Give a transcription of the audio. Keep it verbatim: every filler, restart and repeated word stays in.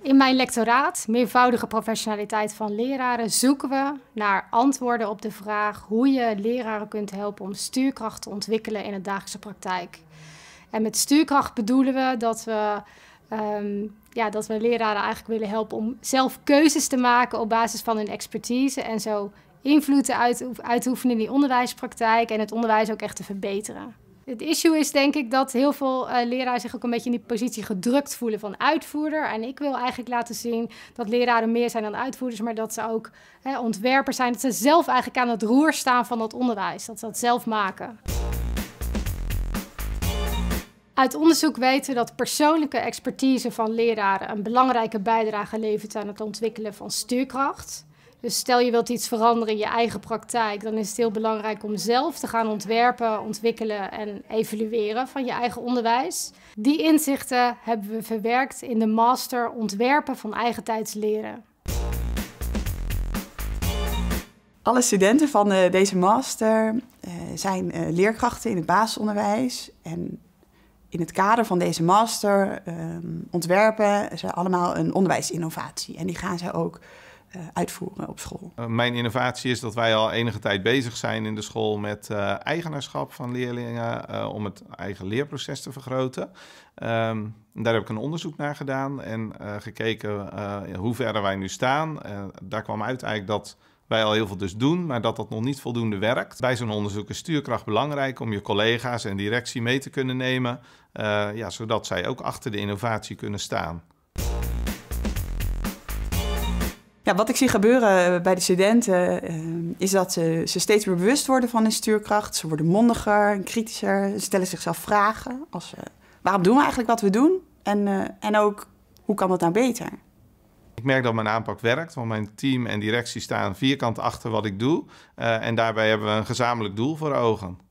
In mijn lectoraat, meervoudige professionaliteit van leraren, zoeken we naar antwoorden op de vraag hoe je leraren kunt helpen om stuurkracht te ontwikkelen in de dagelijkse praktijk. En met stuurkracht bedoelen we dat we, um, ja, dat we leraren eigenlijk willen helpen om zelf keuzes te maken op basis van hun expertise en zo invloed te uitoefenen in die onderwijspraktijk en het onderwijs ook echt te verbeteren. Het issue is denk ik dat heel veel uh, leraren zich ook een beetje in die positie gedrukt voelen van uitvoerder. En ik wil eigenlijk laten zien dat leraren meer zijn dan uitvoerders, maar dat ze ook hè, ontwerpers zijn. Dat ze zelf eigenlijk aan het roer staan van het onderwijs, dat ze dat zelf maken. Uit onderzoek weten we dat persoonlijke expertise van leraren een belangrijke bijdrage levert aan het ontwikkelen van stuurkracht. Dus stel je wilt iets veranderen in je eigen praktijk, dan is het heel belangrijk om zelf te gaan ontwerpen, ontwikkelen en evalueren van je eigen onderwijs. Die inzichten hebben we verwerkt in de master ontwerpen van eigentijds leren. Alle studenten van uh, deze master uh, zijn uh, leerkrachten in het basisonderwijs. En in het kader van deze master uh, ontwerpen ze allemaal een onderwijsinnovatie. En die gaan ze ook Uh, uitvoeren op school. Uh, mijn innovatie is dat wij al enige tijd bezig zijn in de school met uh, eigenaarschap van leerlingen uh, om het eigen leerproces te vergroten. Um, daar heb ik een onderzoek naar gedaan en uh, gekeken uh, hoe ver wij nu staan. Uh, daar kwam uit eigenlijk dat wij al heel veel dus doen, maar dat dat nog niet voldoende werkt. Bij zo'n onderzoek is stuurkracht belangrijk om je collega's en directie mee te kunnen nemen, uh, ja, zodat zij ook achter de innovatie kunnen staan. Ja, wat ik zie gebeuren bij de studenten uh, is dat ze, ze steeds meer bewust worden van hun stuurkracht. Ze worden mondiger en kritischer. Ze stellen zichzelf vragen als uh, waarom doen we eigenlijk wat we doen? En, uh, en ook, hoe kan dat nou beter? Ik merk dat mijn aanpak werkt, want mijn team en directie staan vierkant achter wat ik doe. Uh, en daarbij hebben we een gezamenlijk doel voor ogen.